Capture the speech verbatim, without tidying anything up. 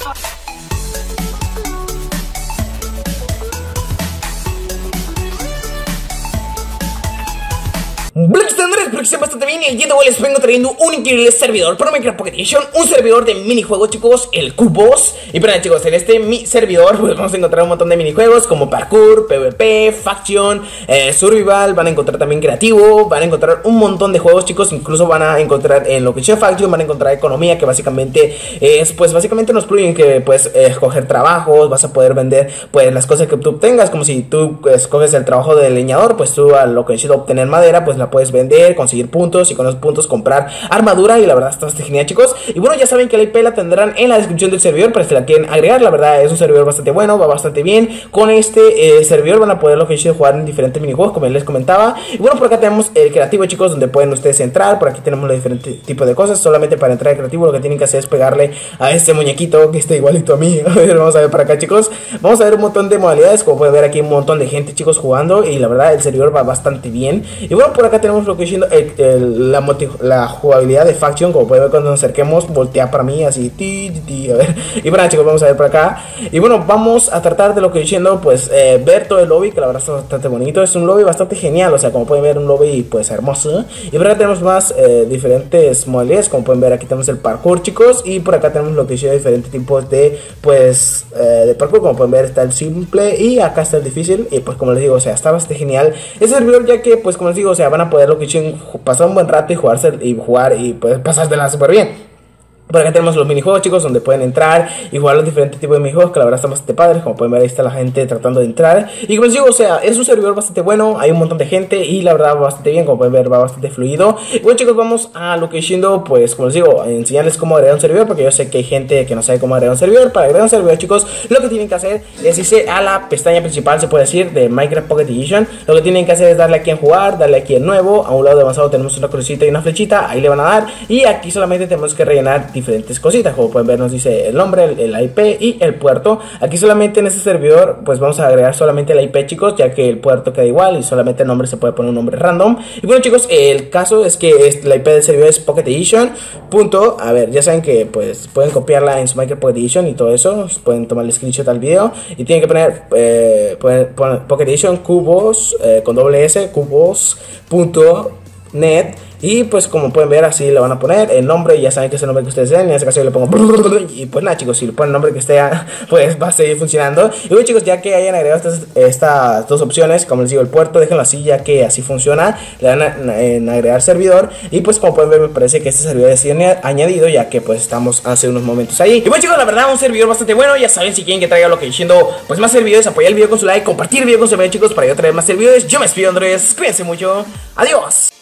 Black Standards, espero que estén bastante bien y el día de hoy les vengo trayendo un increíble servidor para Minecraft Pocket Edition, un servidor de minijuegos, chicos, el Cubos. Y para chicos, en este mi servidor pues vamos a encontrar un montón de minijuegos como parkour, PvP, faction, eh, survival, van a encontrar también creativo, van a encontrar un montón de juegos, chicos. Incluso van a encontrar en lo que sea faction, van a encontrar economía, que básicamente es, pues básicamente nos prueben que puedes eh, escoger trabajos, vas a poder vender pues las cosas que tú obtengas, como si tú escoges el trabajo de leñador, pues tú a lo que necesito obtener madera, pues la puedes vender, conseguir puntos y con los puntos comprar armadura. Y la verdad está bastante genial, chicos. Y bueno, ya saben que la I P la tendrán en la descripción del servidor para si la quieren agregar. La verdad es un servidor bastante bueno, va bastante bien. Con este eh, servidor van a poder lo que yo jugar en diferentes minijuegos, como les comentaba. Y bueno, por acá tenemos el creativo, chicos, donde pueden ustedes entrar. Por aquí tenemos los diferentes tipos de cosas. Solamente para entrar al creativo lo que tienen que hacer es pegarle a este muñequito que está igualito a mí. A ver, vamos a ver por acá, chicos. Vamos a ver un montón de modalidades. Como pueden ver aquí un montón de gente, chicos, jugando. Y la verdad el servidor va bastante bien. Y bueno, por acá tenemos lo que diciendo el, el, la, la jugabilidad de faction. Como pueden ver, cuando nos acerquemos voltea para mí así ti, ti, ti, a ver. Y bueno, chicos, vamos a ver por acá. Y bueno, vamos a tratar de lo que diciendo, pues eh, ver todo el lobby, que la verdad está bastante bonito. Es un lobby bastante genial, o sea, como pueden ver, un lobby pues hermoso. Y por acá tenemos más eh, diferentes modalidades. Como pueden ver, aquí tenemos el parkour, chicos. Y por acá tenemos lo que diciendo diferentes tipos de pues eh, de parkour. Como pueden ver, está el simple y acá está el difícil. Y pues como les digo, o sea, está bastante genial ese servidor, ya que pues como les digo, o sea, van a poder lo que dicen pasar un buen rato y jugarse y jugar y pues pasársela súper bien. Por acá tenemos los minijuegos, chicos, donde pueden entrar y jugar los diferentes tipos de minijuegos, que la verdad están bastante padres. Como pueden ver, ahí está la gente tratando de entrar. Y como les digo, o sea, es un servidor bastante bueno, hay un montón de gente y la verdad va bastante bien. Como pueden ver, va bastante fluido. Y bueno, chicos, vamos a lo que diciendo, pues como les digo, a enseñarles cómo agregar un servidor, porque yo sé que hay gente que no sabe cómo agregar un servidor. Para agregar un servidor, chicos, lo que tienen que hacer es irse a la pestaña principal, se puede decir, de Minecraft Pocket Edition. Lo que tienen que hacer es darle aquí en jugar, darle aquí en nuevo. A un lado de avanzado tenemos una crucita y una flechita, ahí le van a dar. Y aquí solamente tenemos que rellenar diferentes cositas. Como pueden ver, nos dice el nombre, el, el I P y el puerto. Aquí solamente en este servidor pues vamos a agregar solamente la I P, chicos, ya que el puerto queda igual y solamente el nombre se puede poner un nombre random. Y bueno, chicos, el caso es que es, la I P del servidor es Pocket Edition. Punto, a ver, ya saben que pues pueden copiarla en su Minecraft Pocket Edition y todo eso. Pueden tomar el screenshot al video y tienen que poner, eh, poner, poner Pocket Edition Cubos eh, con doble S, cubos punto net. Y pues como pueden ver, así le van a poner el nombre. Ya saben que es el nombre que ustedes den. En este caso yo le pongo. Y pues nada, chicos, si le ponen el nombre que esté, pues va a seguir funcionando. Y bueno, chicos, ya que hayan agregado estas, estas dos opciones, como les digo, el puerto, déjenlo así, ya que así funciona. Le dan a, en agregar servidor. Y pues como pueden ver, me parece que este servidor ha sido añadido, ya que pues estamos hace unos momentos ahí. Y bueno, chicos, la verdad, un servidor bastante bueno. Ya saben, si quieren que traiga lo que diciendo, pues más servidores, apoyar el video con su like, compartir el video con su amigo, chicos, para yo traer más servidores. Yo me despido, Andrés, cuídense mucho. Adiós.